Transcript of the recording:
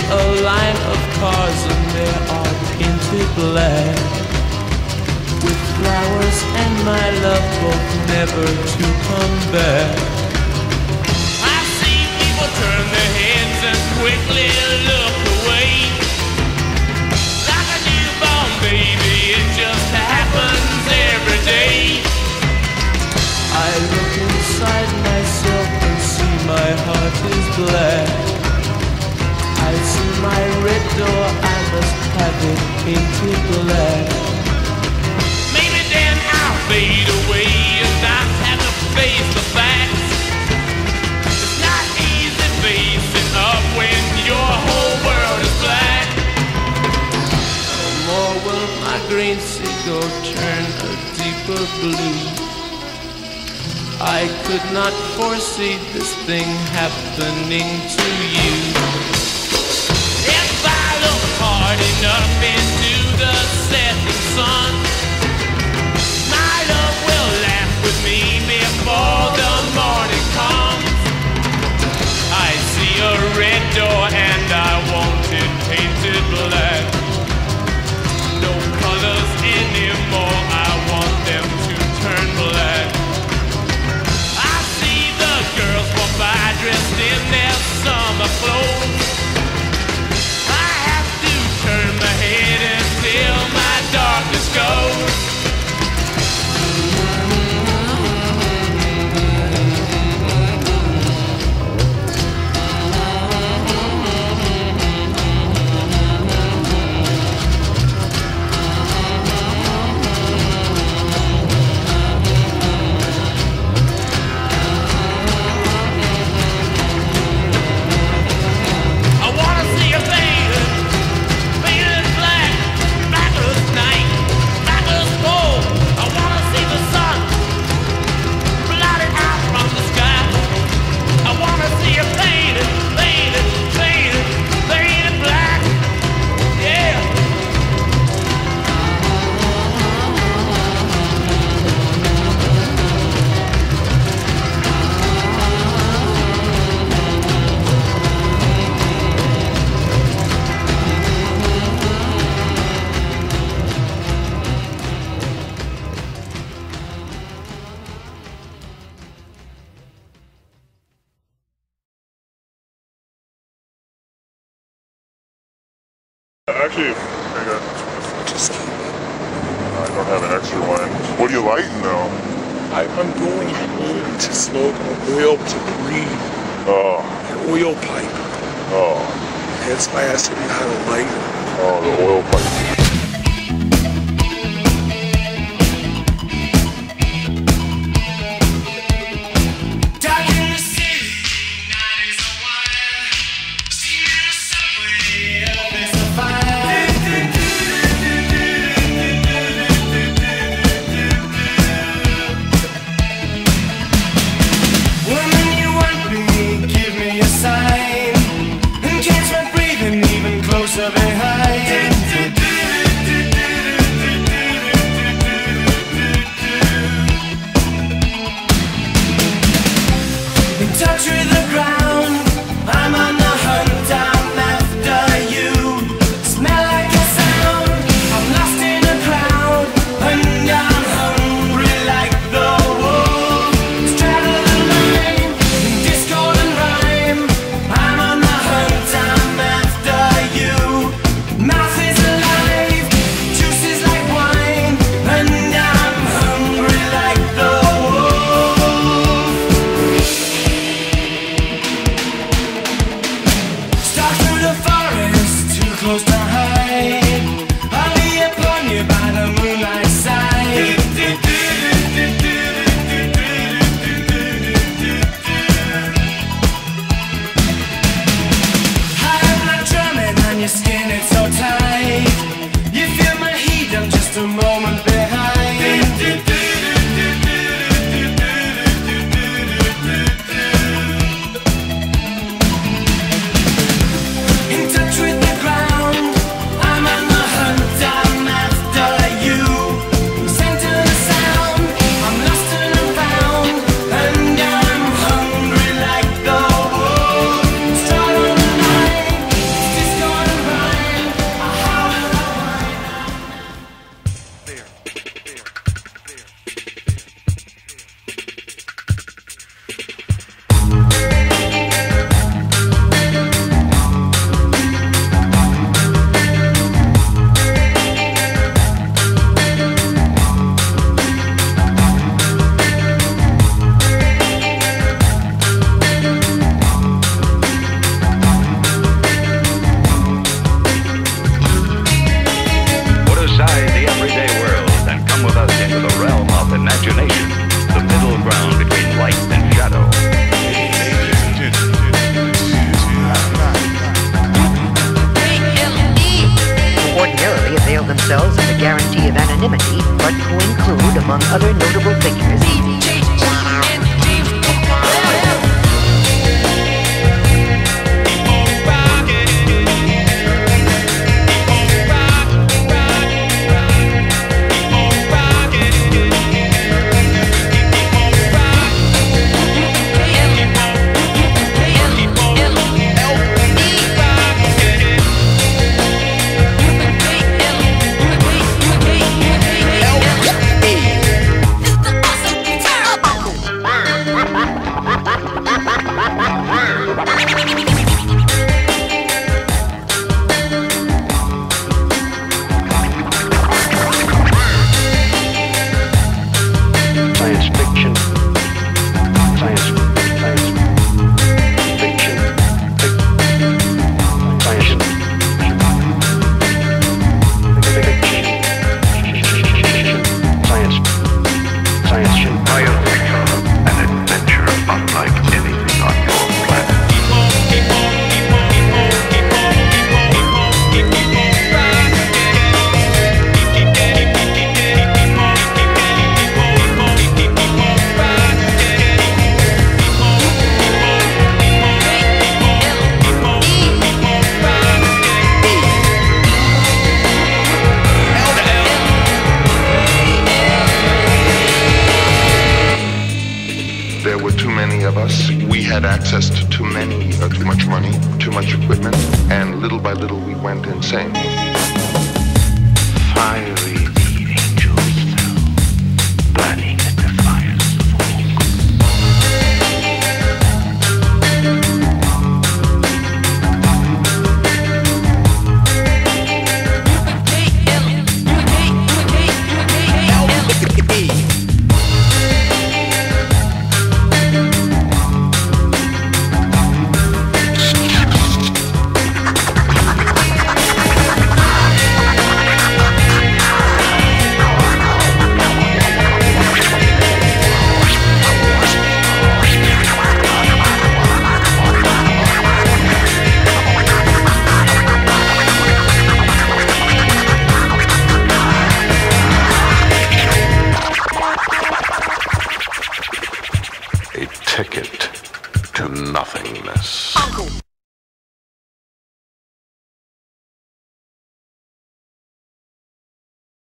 a line of cars and they are painted black, with flowers and my love both never to come back. I see people turn their heads and quickly look away, like a newborn baby, it just happens every day. I look inside myself and see my heart is black. I see my red door, I must have it painted black. Maybe then I'll fade away and not have to face the facts. It's not easy facing up when your whole world is black. No more will my green seagull turn a deeper blue. I could not foresee this thing happening to you. If I look hard enough into the setting sun, my love will laugh with me before the morning comes. I see a red door and I want it painted black. No colors anymore, I want them to turn black. Girls walk by dressed in their summer clothes. I have to turn my head until my darkness goes. Actually, I don't have an extra one. What are you lighting though? I'm going home to smoke oil to breathe. Oh. An oil pipe. Oh. That's why I asked you how to light it. Oh, the oil pipe. themselves of the guarantee of anonymity, but who include, among other notable figures, There were too many of us. We had access to too much money, too much equipment, and little by little we went insane. Fiery the angels fell, burning at the fire's ticket to nothingness. Uncle.